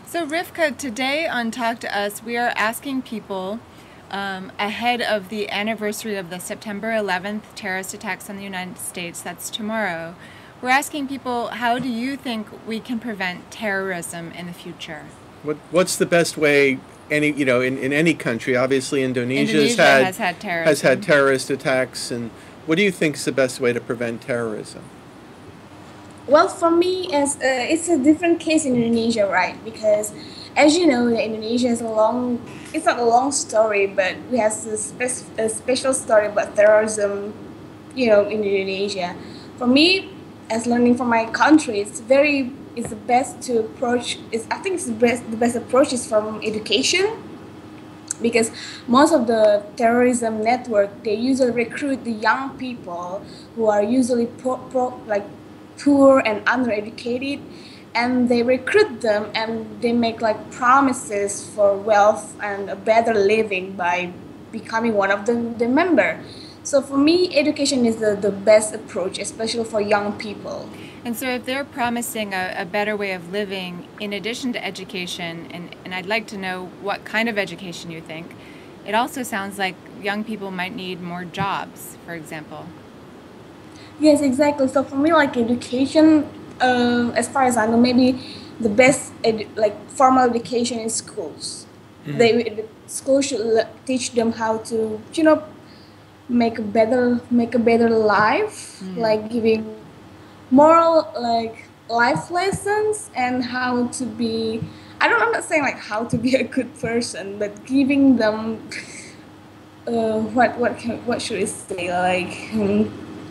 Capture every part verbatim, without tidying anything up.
So Rivka, today on Talk to Us, we are asking people um, ahead of the anniversary of the September eleventh terrorist attacks on the United States, that's tomorrow. We're asking people, how do you think we can prevent terrorism in the future? What what's the best way? Any you know in, in any country, obviously Indonesia's Indonesia had has had has had terrorism. terrorist attacks, and what do you think is the best way to prevent terrorism? Well, for me, as uh, it's a different case in Indonesia, right? Because, as you know, Indonesia is a long. It's not a long story, but we have a, spe- a special story about terrorism. You know, in Indonesia. For me, as learning from my country, it's very. It's the best to approach. Is I think it's the best. The best approach is from education, because most of the terrorism network, they usually recruit the young people who are usually pro, pro, like poor and undereducated, and they recruit them and they make like promises for wealth and a better living by becoming one of the, the member. So for me, education is the, the best approach, especially for young people. And so if they're promising a, a better way of living in addition to education, and, and I'd like to know what kind of education you think, it also sounds like young people might need more jobs, for example. Yes, exactly. So for me, like education, uh, as far as I know, maybe the best edu- like formal education in schools. Mm-hmm. They the school should le- teach them how to, you know, make a better make a better life, Mm. like giving moral like life lessons and how to be. I don't. I'm not saying like how to be a good person, but giving them. Uh, what what can, what should I say like. Hmm,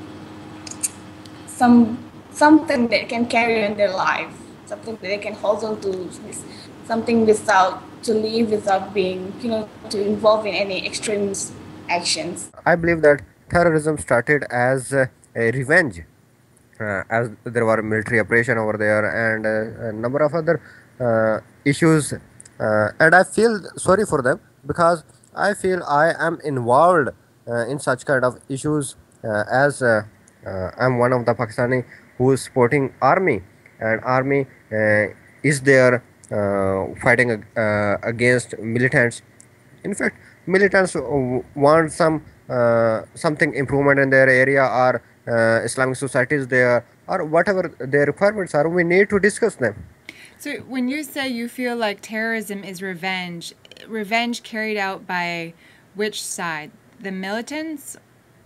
some something that can carry in their life, something that they can hold on to, something without to live without being, you know, to involve in any extreme actions. I believe that terrorism started as uh, a revenge, uh, as there were military operation over there and uh, a number of other uh, issues, uh, and I feel sorry for them because I feel I am involved uh, in such kind of issues, uh, as uh, uh, I'm one of the Pakistani who is supporting army, and army uh, is there uh, fighting uh, against militants. In fact, militants w- want some uh, something improvement in their area, or uh, Islamic societies there, or whatever their requirements are. We need to discuss them. So when you say you feel like terrorism is revenge, revenge carried out by which side? The militants?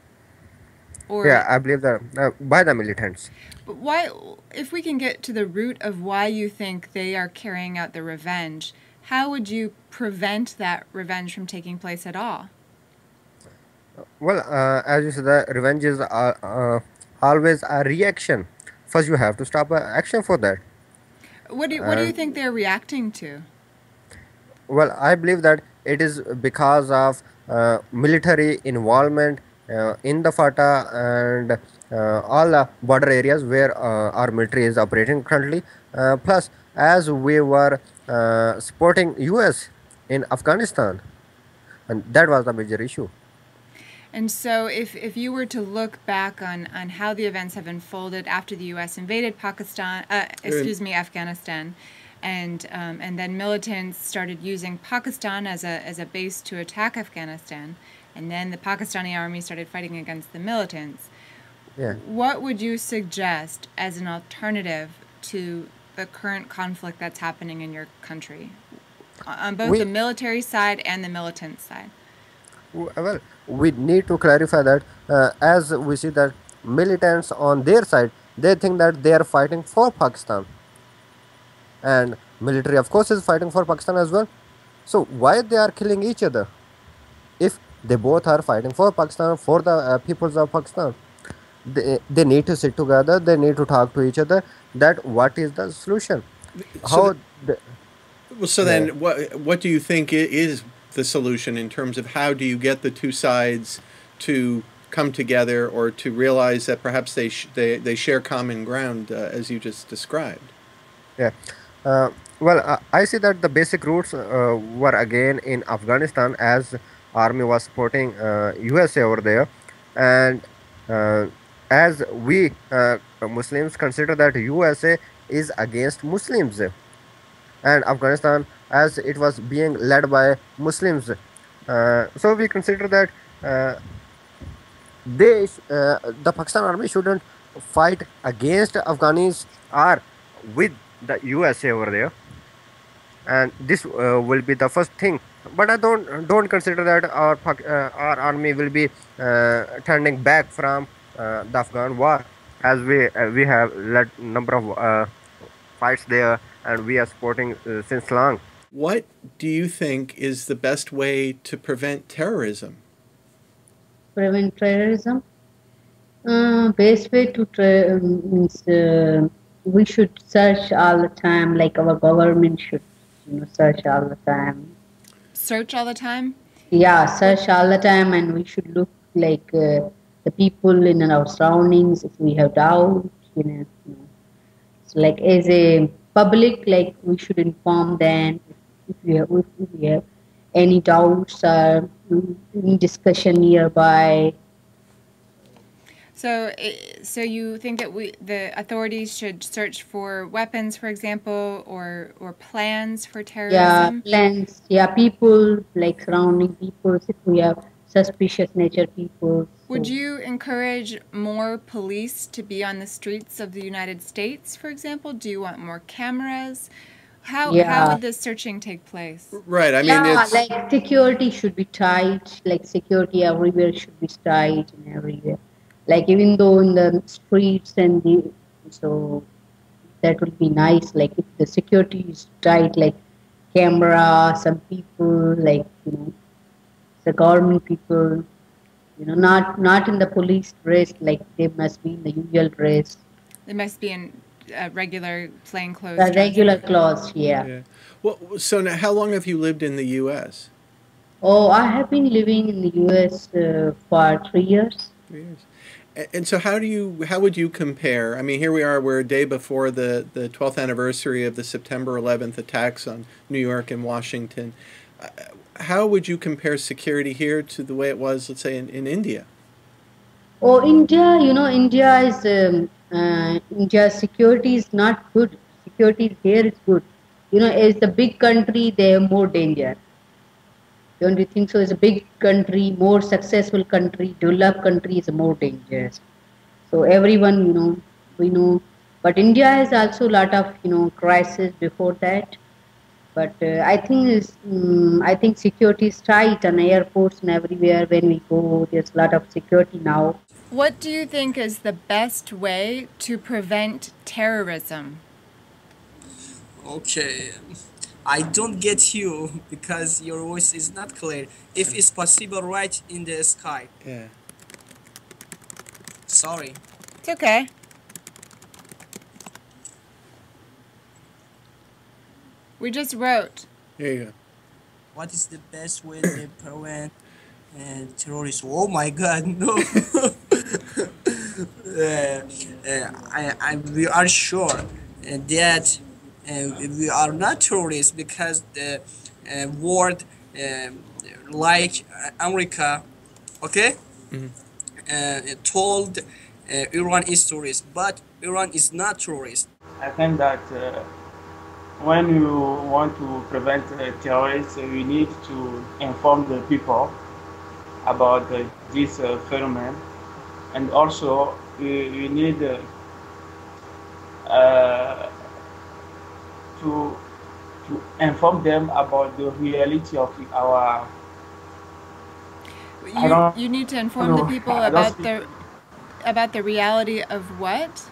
Yeah, Or I believe that uh, by the militants. but why, if we can get to the root of why you think they are carrying out the revenge, how would you prevent that revenge from taking place at all? Well, uh, as you said, the revenge is uh, uh, always a reaction. First, you have to stop uh, action for that. What do you, what do you And think they're reacting to? well, I believe that it is because of uh, military involvement uh, in the Fata and uh, all the border areas where uh, our military is operating currently. Uh, plus, as we were uh, supporting U S in Afghanistan, and that was the major issue. And so if, if you were to look back on, on how the events have unfolded after the U S invaded Pakistan, uh, excuse me, Afghanistan, and um, and then militants started using Pakistan as a as a base to attack Afghanistan, and then the Pakistani army started fighting against the militants. Yeah. What would you suggest as an alternative to the current conflict that's happening in your country, on both the We military side and the militant side? w- well, we need to clarify that, uh, as we see that militants on their side, they think that they are fighting for Pakistan, and military of course is fighting for Pakistan as well. So why they are killing each other if they both are fighting for Pakistan, for the uh, peoples of Pakistan? They, they need to sit together, they need to talk to each other, that what is the solution, So, th- how the, well, so yeah. then, what what do you think i- is the solution in terms of how do you get the two sides to come together, or to realize that perhaps they sh- they they share common ground, uh, as you just described? Yeah. Uh, well, uh, I see that the basic roots uh, were again in Afghanistan, as army was supporting uh, U S A over there, and uh, as we uh, Muslims consider that U S A is against Muslims, and Afghanistan as it was being led by Muslims. Uh, so we consider that uh, they sh- uh, the Pakistan army shouldn't fight against Afghanis or with the U S A over there, and this uh, will be the first thing. But I don't don't consider that our Pak- uh, our army will be uh, turning back from uh, the Afghan war, as we uh, we have led number of uh, fights there, and we are supporting uh, since long. What do you think is the best way to prevent terrorism? Prevent terrorism. Uh, best way to tra- um, means uh, we should search all the time. Like our government should, you know, search all the time. Search all the time? Yeah, search all the time, and we should look like uh, the people in our surroundings. If we have doubt, you know, you know. So like as a public, like we should inform them if, if we have if we have any doubts or mm, any discussion nearby. So, i- so you think that we, the authorities, should search for weapons, for example, or or plans for Yeah, terrorism? plants. Yeah, people like surrounding people. If we have suspicious nature people, Would so you encourage more police to be on the streets of the United States, for example? Do you want more cameras? How how yeah, would this searching take place? Right. I mean, yeah. it's Like security should be tight. Like security everywhere should be tight and everywhere. Like even though in the streets and the so that would be nice. Like if the security is tight, like camera, some people, like you know, the government people. You know, not not in the police dress, like they must be in the usual dress, They must be in uh, regular plainclothes the dress. regular clothes. Yeah. yeah. Well, so now, how long have you lived in the U S? Oh, I have been living in the U S uh, for three years. Three years. A- And so, how do you, how would you compare? I mean, here we are. We're a day before the the twelfth anniversary of the September eleventh attacks on New York and Washington. Uh, How would you compare security here to the way it was, let's say, in, in India? Oh, India, you know, India is um, uh, India's security is not good. Security here is good. You know, as the big country, they have more danger. Don't you think so? As a big country, more successful country, developed country is more dangerous. So everyone, you know, we know. But India has also a lot of, you know, crisis before that. But uh, I think is um, I think security is tight on airports and everywhere when we go. There's a lot of security now. What do you think is the best way to prevent terrorism? Okay, I don't get you because your voice is not clear. If it's possible, right in the sky. Yeah. Sorry. It's okay. We just wrote. There you go. What is the best way to prevent uh, terrorism? Oh my God, no. uh, uh, I, I, we are sure uh, that uh, we are not terrorists because the uh, world, um like uh, America, okay, uh, told uh, Iran is terrorist, but Iran is not terrorist. I think that uh, when you want to prevent uh, terrorists, uh, you need to inform the people about uh, this uh, phenomenon, and also you, you need uh, uh, to to inform them about the reality of our. I You don't you need to inform the know. people I don't about speak the about the reality of what?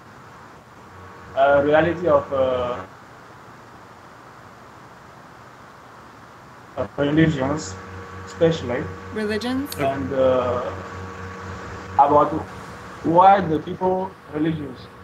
uh, reality of uh, of religions, especially, Religions? and uh, about why the people religious.